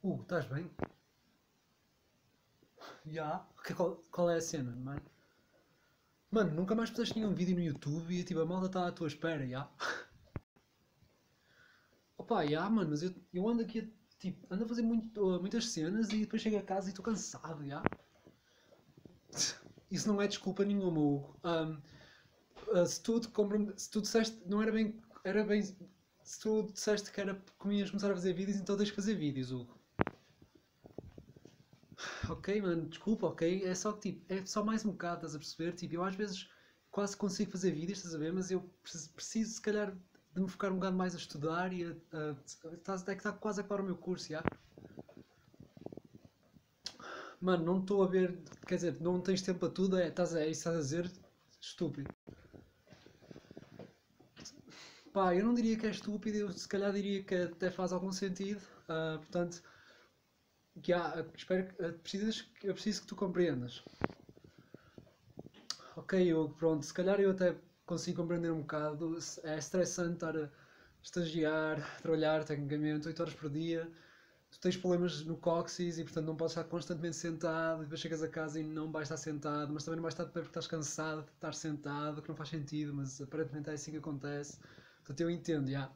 Hugo, estás bem? Já? Qual é a cena, mano? Mano, nunca mais puseste nenhum vídeo no YouTube e tipo, a malta está à tua espera, já? Opa, já, mano, mas eu ando aqui, tipo, ando a fazer muitas cenas e depois chego a casa e estou cansado, já? Isso não é desculpa nenhuma, Hugo. Se tu disseste, não era bem, era bem, se tu disseste que era comias começar a fazer vídeos, então tens que fazer vídeos, Hugo. Ok, mano, desculpa, ok? É só que tipo, é só mais um bocado, estás a perceber? Tipo, eu às vezes quase consigo fazer vídeos, estás a ver? Mas eu preciso, se calhar, de me focar um bocado mais a estudar e é que está quase a acabar o meu curso, já? Mano, não estou a ver, quer dizer, não tens tempo para tudo, é isso que estás a dizer? Estúpido. Pá, eu não diria que é estúpido, eu se calhar diria que até faz algum sentido. Portanto, espero que eu preciso que tu compreendas. Ok, eu, pronto, se calhar eu até consigo compreender um bocado. É estressante estar a estagiar, a trabalhar tecnicamente 8 horas por dia. Tu tens problemas no cóccix e, portanto, não podes estar constantemente sentado. E depois chegas a casa e não vais estar sentado, mas também não vais estar de pé porque estás cansado de estar sentado, que não faz sentido, mas aparentemente é assim que acontece. Portanto, eu entendo, já.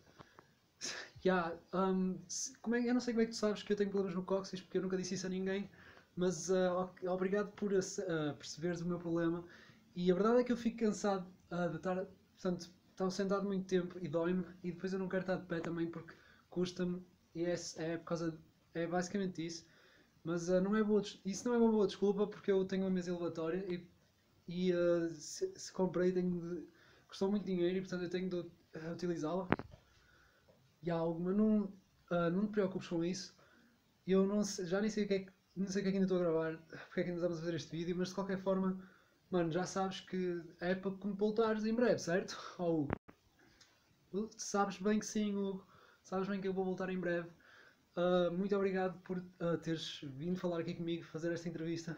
Eu não sei como é que tu sabes que eu tenho problemas no cóccix porque eu nunca disse isso a ninguém, mas obrigado por perceberes o meu problema. E a verdade é que eu fico cansado de estar, portanto, estar sentado muito tempo e dói-me, e depois eu não quero estar de pé também porque custa-me, e é por causa, é basicamente isso. Mas não é isso não é uma boa desculpa porque eu tenho uma mesa elevatória e se comprei custou muito dinheiro e portanto eu tenho de utilizá-la. E há algo, mas não te preocupes com isso. Eu não sei, já nem sei o que é que, não sei o que é que ainda estou a gravar, porque é que ainda estamos a fazer este vídeo, mas de qualquer forma, mano, já sabes que é para me voltares em breve, certo? Ou sabes bem que sim, Hugo, sabes bem que eu vou voltar em breve. Muito obrigado por teres vindo falar aqui comigo, fazer esta entrevista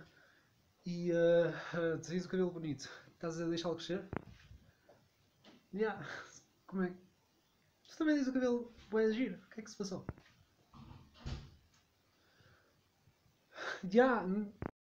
e tens o cabelo bonito. Estás a deixá-lo crescer? Yeah. Como é? Tu também tens o cabelo bué de giro. O que é que se passou? Já,